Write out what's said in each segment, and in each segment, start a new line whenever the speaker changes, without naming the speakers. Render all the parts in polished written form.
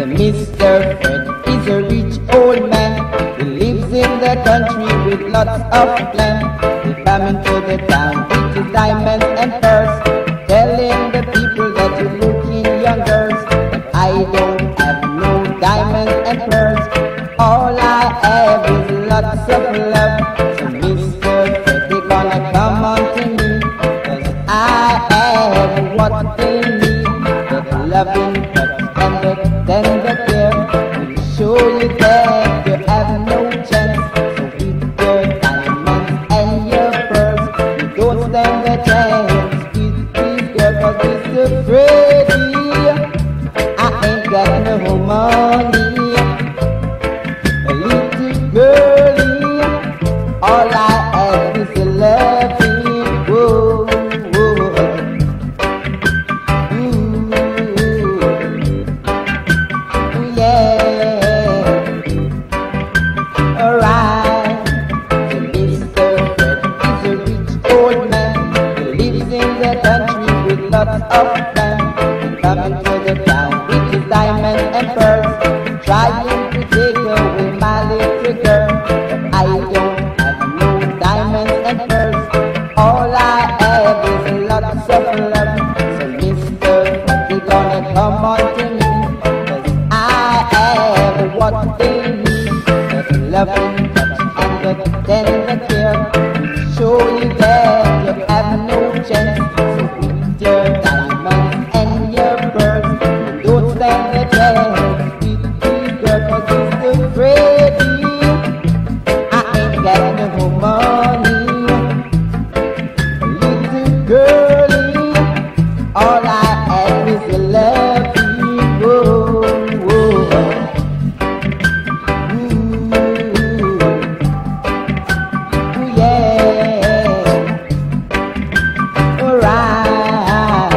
Mr. Fred is a rich old man. He lives in the country with lots of land. He come into the town with his diamonds and pearls, telling the people that you're looking young girls. But I don't have no diamonds and pearls. All I have is lots of love. So Mr. Fred, they gonna come on to me, 'cause I have what they need. That loving touch and that tender care will show you that you have no chance. So with your diamonds and your pearls, you don't stand a chance with this girl, 'cause it's a Freddy. I ain't got no money. A little girlie, all I have is a loving. Whoa, whoa. Ooh, yeah. Alright. So Mr. Fred is a rich old man. He lives in the country with lots of land. He coming to the town with his diamonds and pearls, trying to take away my little girl. But I don't have no diamonds and pearls. All I have is lots of love. So Mr. Fred, they gonna come on to me, 'cause I have what they need. That loving touch and that tender care will show you that you have no chance. So with your diamonds and your pearls, you don't stand a chance with this girl, 'cause it's the Freddy. I ain't got no money. Little girlie, all I have is a loving. Whoa, whoa. Ooh, yeah. Alright.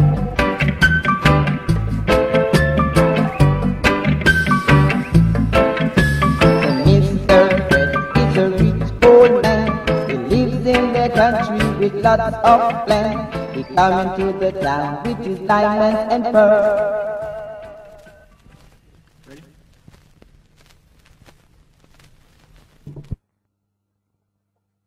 So Mr. Fred is a rich old man. He lives in the country with lots of land. He come into the town with his diamonds and pearls.